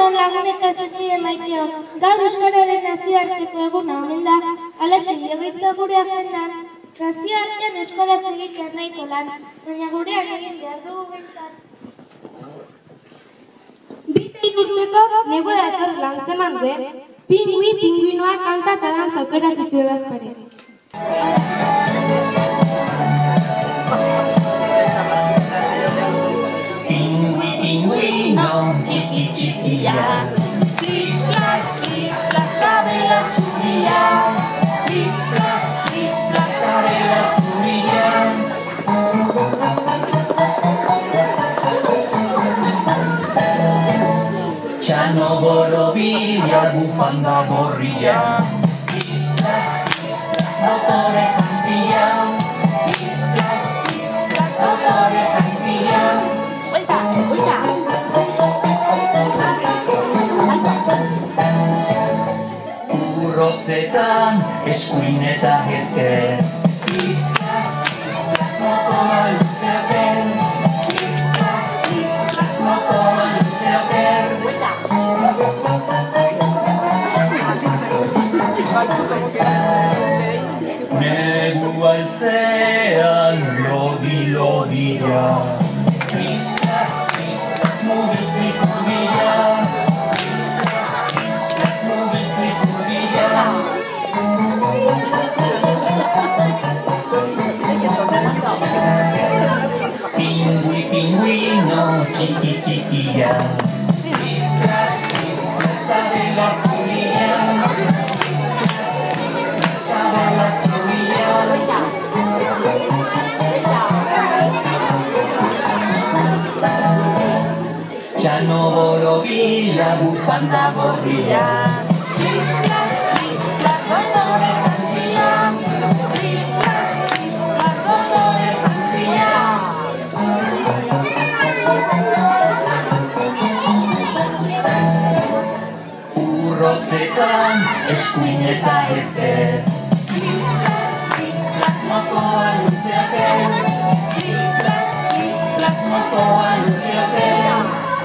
Egunon lagunek asozide maiteo, gaur euskararen nazioarteko eguna omen da, alaxe jogitzen gure agendan, nazioartean euskaraz egitea nahiko lan, baina gurean egin behar dugu bintzat. Bitein urteko negu dator lantzeman de, pingüinoak kanta eta dantza aukeratu bezpare. Pingüino, txiki txikia, plis plas, abela zuria, plis plas, abela zuria. Txano borobila, bufanda gorria, plis plas, motore jantzia, plis plas, motore jantzia. Urrotzetan, eskuin eta ezker, plis plas, motoa luzeaken, plis plas, motoa luzeaken. Negu altzean, lodi-lodia, plis plas, mugitik urbila, plis plas, mugitik urbila. Pingüino, txiki txikia, plis plas, abela zuria, plis plas, abela zuria. Txano borobila, bufanda gorria, plis plas, motore jantzia, plis plas, motore jantzia. Urrotzetan, eskuin eta ezker, plis plas, motoa luzeaken, plis plas, motoa luzeaken.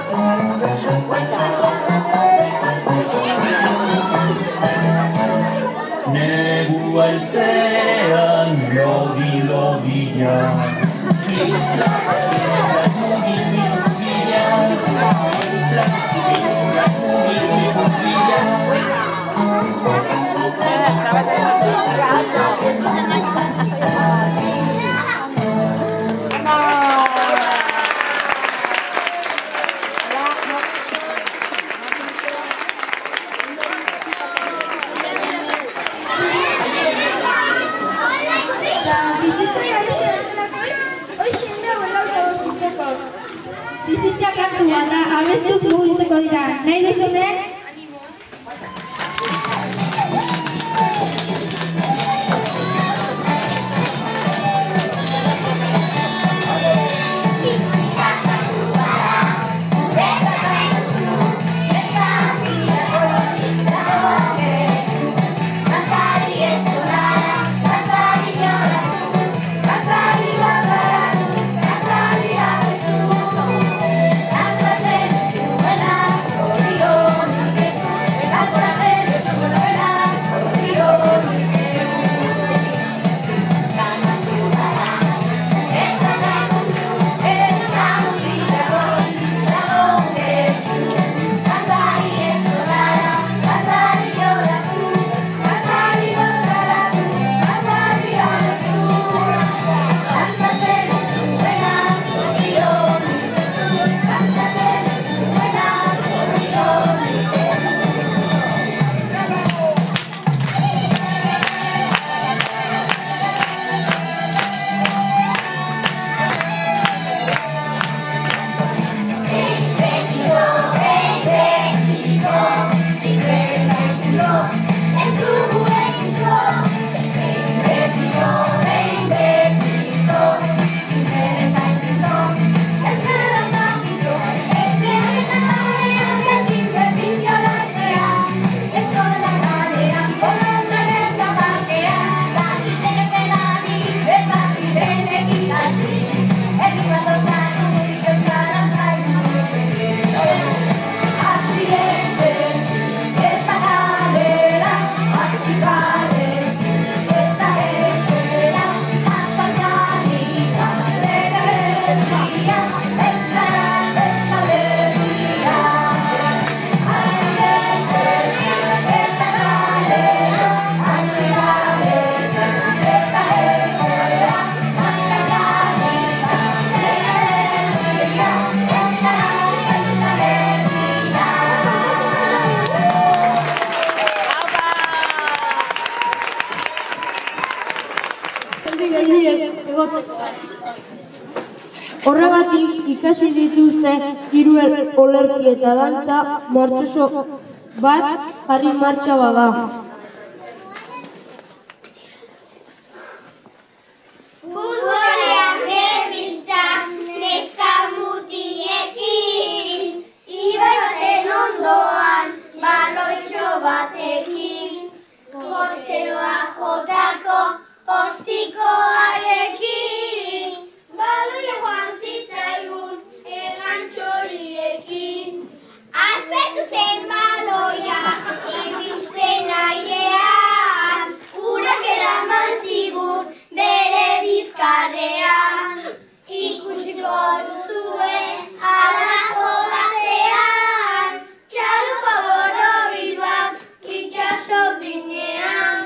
Negu altzean, lodi-lodia, plis plas, mugitik urbila, plis plas, mugitik urbila. Bizitza kantua da, abestuz mugitzeko dira. Nahi duzunek? Sorry, oh. hasi dituzte hiru olerki eta dantza martxoso bat jarri martxa bada. Futbolean gebiltza neska mutiekin, ibai baten ondoan baloitxo batekin, porteroa jotako ostikoarekin, baloia joan zitzaigun egantxoriekin. Azpertu zen baloia ibiltzen airean, urak eraman zigun bere bizkarrean. Ikusiko duzuen halako batean, txalupa borobil bat itxaso brinean.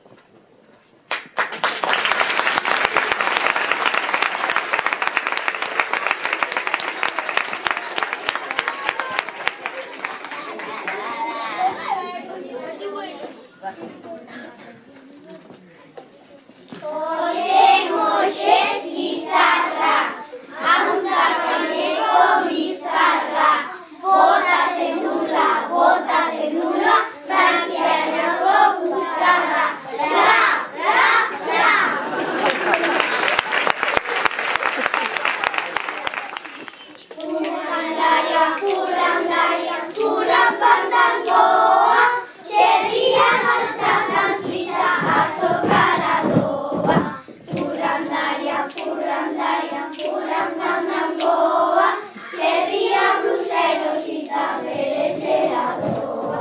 Moxe, gitarra, ahuntzak gaineko bizarra, botatzen dula, frantzianako fustarra, ra, ra, ra. Furran fandangoa, txerriak altzak jantzita azokara doa. Furran fandangoa, txerriak blusa erosita bere txera doa.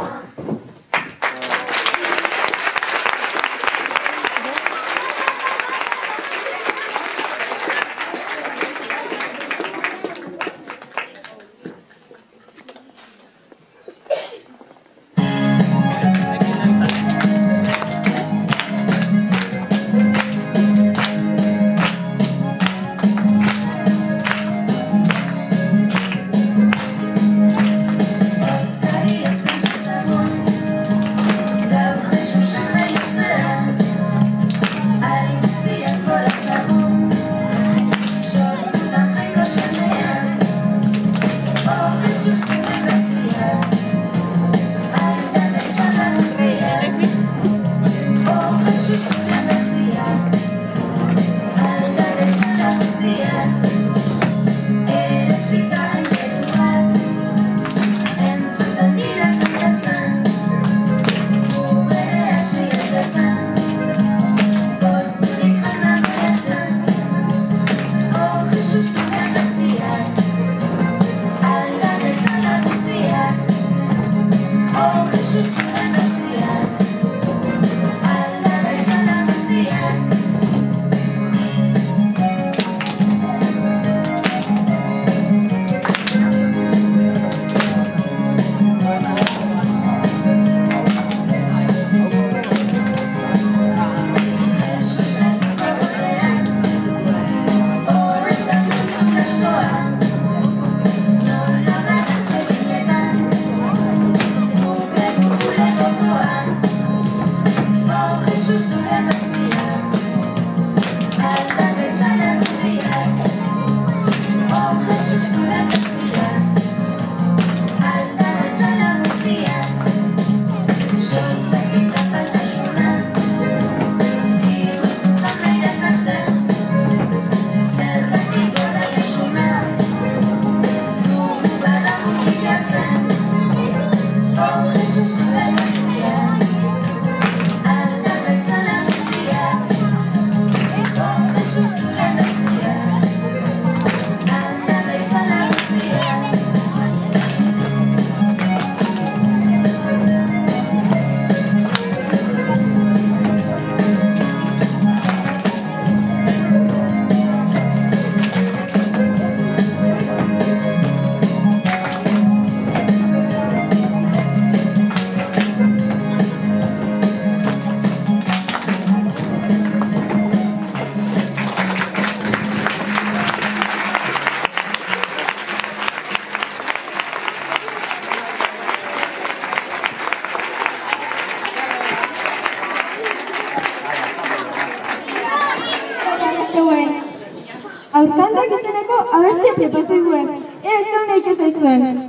Aurkandak izeneko abestia prepatu duen. ez zaun eitu zaizuen.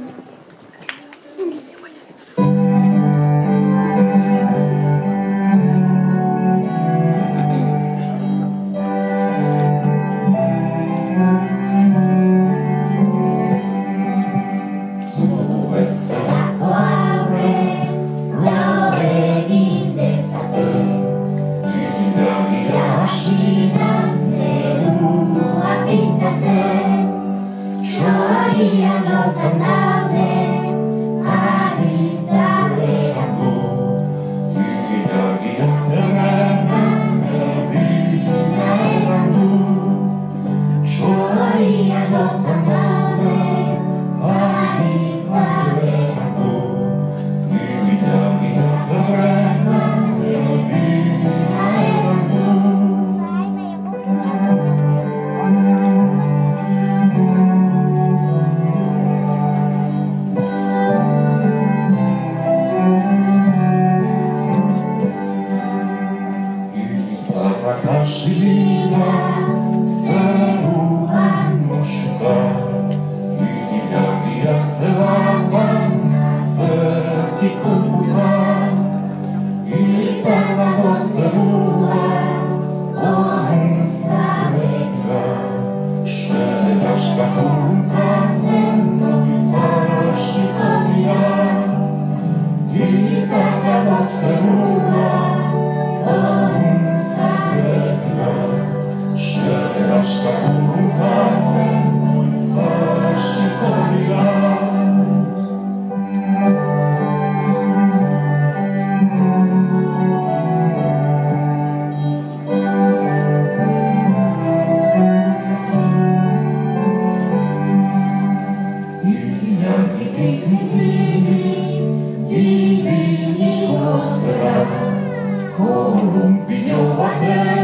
Columpio